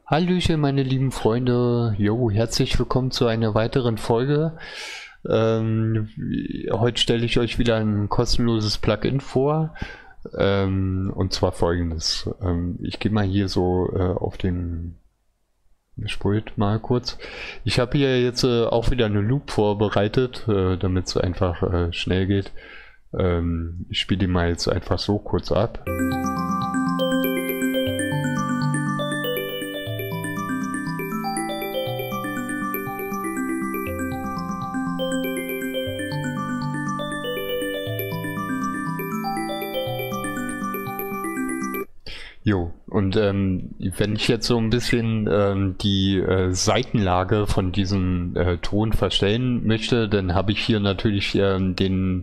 Hallöchen, meine lieben Freunde. Jo, herzlich willkommen zu einer weiteren Folge. Heute stelle ich euch wieder ein kostenloses Plugin vor. Und zwar folgendes. Ich gehe mal hier so auf den Spult mal kurz. Ich habe hier jetzt auch wieder eine Loop vorbereitet, damit es einfach schnell geht. Ich spiele die mal jetzt einfach so kurz ab. Jo, und wenn ich jetzt so ein bisschen die Seitenlage von diesem Ton verstellen möchte, dann habe ich hier natürlich den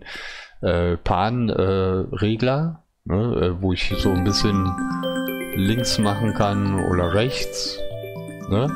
Pan-Regler, ne, wo ich so ein bisschen links machen kann oder rechts. Ne?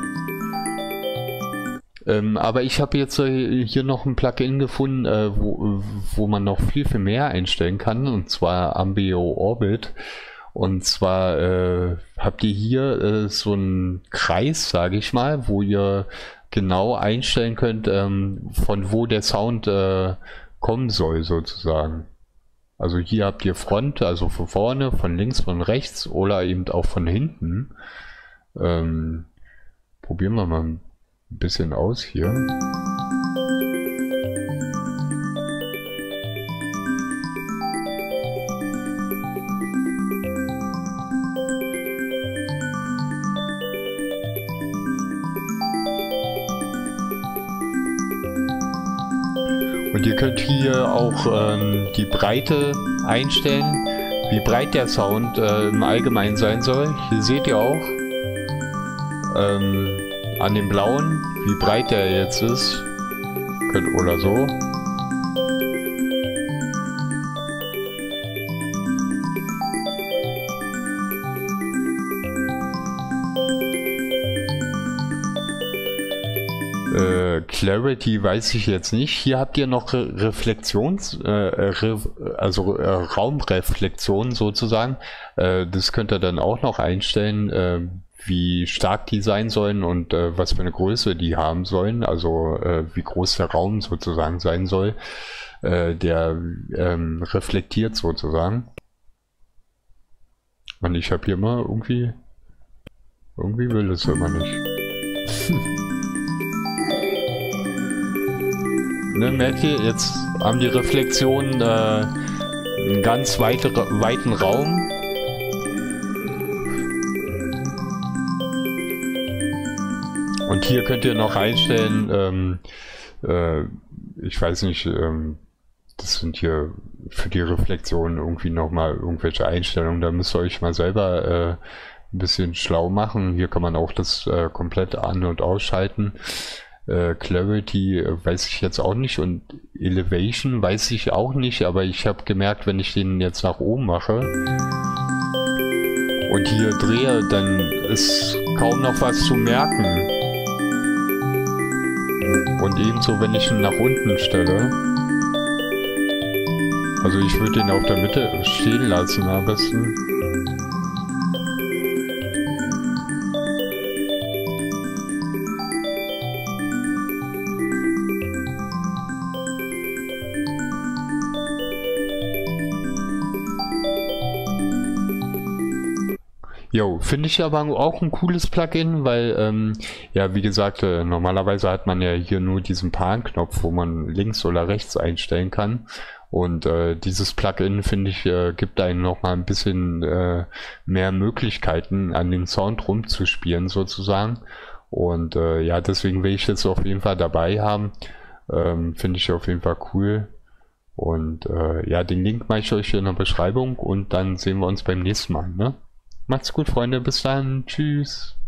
Aber ich habe jetzt hier noch ein Plugin gefunden, wo man noch viel mehr einstellen kann, und zwar Ambeo Orbit. Und zwar habt ihr hier so einen Kreis, sage ich mal, wo ihr genau einstellen könnt, von wo der Sound kommen soll, sozusagen. Also hier habt ihr Front, also von vorne, von links, von rechts oder eben auch von hinten. Probieren wir mal ein bisschen aus hier. Und ihr könnt hier auch die Breite einstellen, wie breit der Sound im Allgemeinen sein soll. Hier seht ihr auch an dem blauen, wie breit der jetzt ist. Oder so. Clarity weiß ich jetzt nicht. Hier habt ihr noch Raumreflexion sozusagen. Das könnt ihr dann auch noch einstellen, wie stark die sein sollen und was für eine Größe die haben sollen. Also wie groß der Raum sozusagen sein soll, der reflektiert sozusagen. Und ich habe hier mal irgendwie will es immer nicht. Ne, merkt ihr, jetzt haben die Reflexionen einen ganz weiten Raum. Und hier könnt ihr noch einstellen, ich weiß nicht, das sind hier für die Reflexion irgendwie nochmal irgendwelche Einstellungen. Da müsst ihr euch mal selber ein bisschen schlau machen. Hier kann man auch das komplett an- und ausschalten. Clarity weiß ich jetzt auch nicht und Elevation weiß ich auch nicht, aber ich habe gemerkt, wenn ich den jetzt nach oben mache und hier drehe, dann ist kaum noch was zu merken. Und ebenso, wenn ich ihn nach unten stelle, also ich würde ihn auf der Mitte stehen lassen am besten. Jo, finde ich aber auch ein cooles Plugin, weil, ja, wie gesagt, normalerweise hat man ja hier nur diesen Pan-Knopf, wo man links oder rechts einstellen kann. Und dieses Plugin, finde ich, gibt einem noch mal ein bisschen mehr Möglichkeiten, an den Sound rumzuspielen, sozusagen. Und ja, deswegen will ich jetzt auf jeden Fall dabei haben. Finde ich auf jeden Fall cool. Und ja, den Link mache ich euch in der Beschreibung und dann sehen wir uns beim nächsten Mal, ne? Macht's gut, Freunde. Bis dann. Tschüss.